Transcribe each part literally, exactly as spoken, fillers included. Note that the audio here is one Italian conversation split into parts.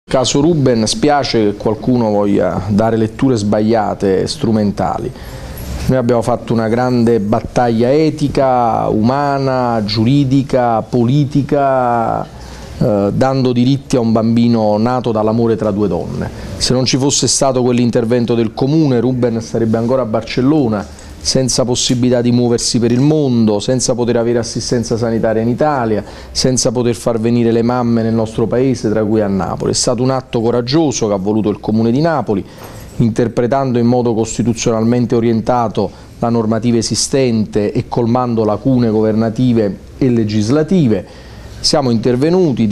Caso Ruben, spiace che qualcuno voglia dare letture sbagliate e strumentali. Noi abbiamo fatto una grande battaglia etica, umana, giuridica, politica, eh, dando diritti a un bambino nato dall'amore tra due donne. Se non ci fosse stato quell'intervento del comune, Ruben sarebbe ancora a Barcellona, senza possibilità di muoversi per il mondo, senza poter avere assistenza sanitaria in Italia, senza poter far venire le mamme nel nostro paese, tra cui a Napoli. È stato un atto coraggioso che ha voluto il Comune di Napoli, interpretando in modo costituzionalmente orientato la normativa esistente e colmando lacune governative e legislative. Siamo intervenuti,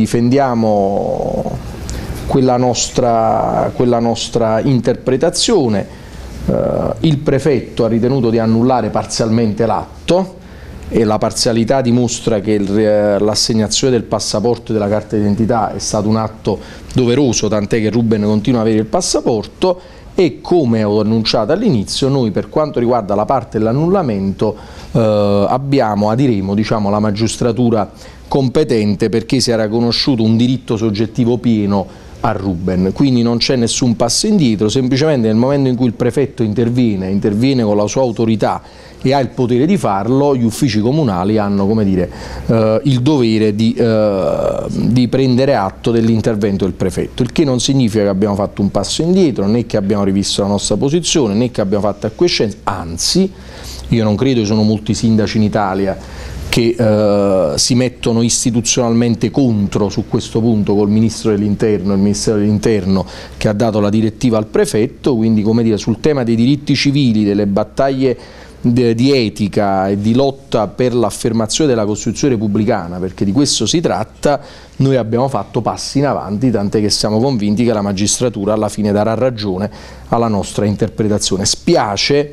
difendiamo quella nostra, quella nostra interpretazione. Uh, il prefetto ha ritenuto di annullare parzialmente l'atto e la parzialità dimostra che l'assegnazione del passaporto e della carta d'identità è stato un atto doveroso, tant'è che Ruben continua ad avere il passaporto e, come ho annunciato all'inizio, noi per quanto riguarda la parte dell'annullamento uh, abbiamo, adiremo diciamo, alla magistratura competente, perché si era riconosciuto un diritto soggettivo pieno a Ruben, quindi non c'è nessun passo indietro. Semplicemente nel momento in cui il prefetto interviene, interviene con la sua autorità e ha il potere di farlo, gli uffici comunali hanno, come dire, eh, il dovere di, eh, di prendere atto dell'intervento del prefetto, il che non significa che abbiamo fatto un passo indietro, né che abbiamo rivisto la nostra posizione, né che abbiamo fatto acquiescenza, anzi io non credo, ci sono molti sindaci in Italia che eh, si mettono istituzionalmente contro su questo punto col Ministro dell'Interno, il Ministero dell'Interno che ha dato la direttiva al prefetto, quindi, come dire, sul tema dei diritti civili, delle battaglie de, di etica e di lotta per l'affermazione della Costituzione repubblicana, perché di questo si tratta, noi abbiamo fatto passi in avanti, tant'è che siamo convinti che la magistratura alla fine darà ragione alla nostra interpretazione. Spiace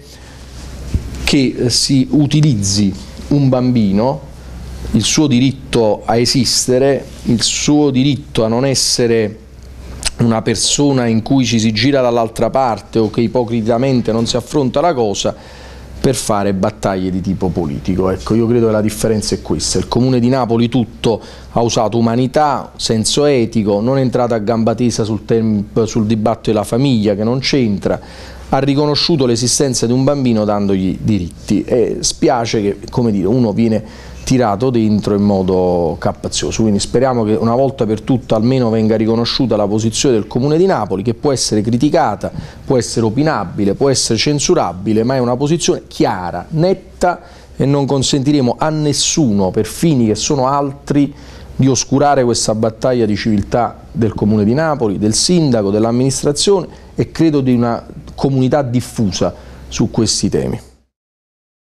che si utilizzi un bambino, il suo diritto a esistere, il suo diritto a non essere una persona in cui ci si gira dall'altra parte o che ipocritamente non si affronta la cosa, per fare battaglie di tipo politico. Ecco, io credo che la differenza è questa. Il Comune di Napoli tutto ha usato umanità, senso etico, non è entrato a gamba tesa sul, sul dibattito della famiglia, che non c'entra, ha riconosciuto l'esistenza di un bambino dandogli diritti, e spiace che, come dire, uno viene tirato dentro in modo capazioso. Quindi speriamo che una volta per tutte almeno venga riconosciuta la posizione del Comune di Napoli, che può essere criticata, può essere opinabile, può essere censurabile, ma è una posizione chiara, netta, e non consentiremo a nessuno, per fini che sono altri, di oscurare questa battaglia di civiltà del Comune di Napoli, del sindaco, dell'amministrazione e credo di una comunità diffusa su questi temi.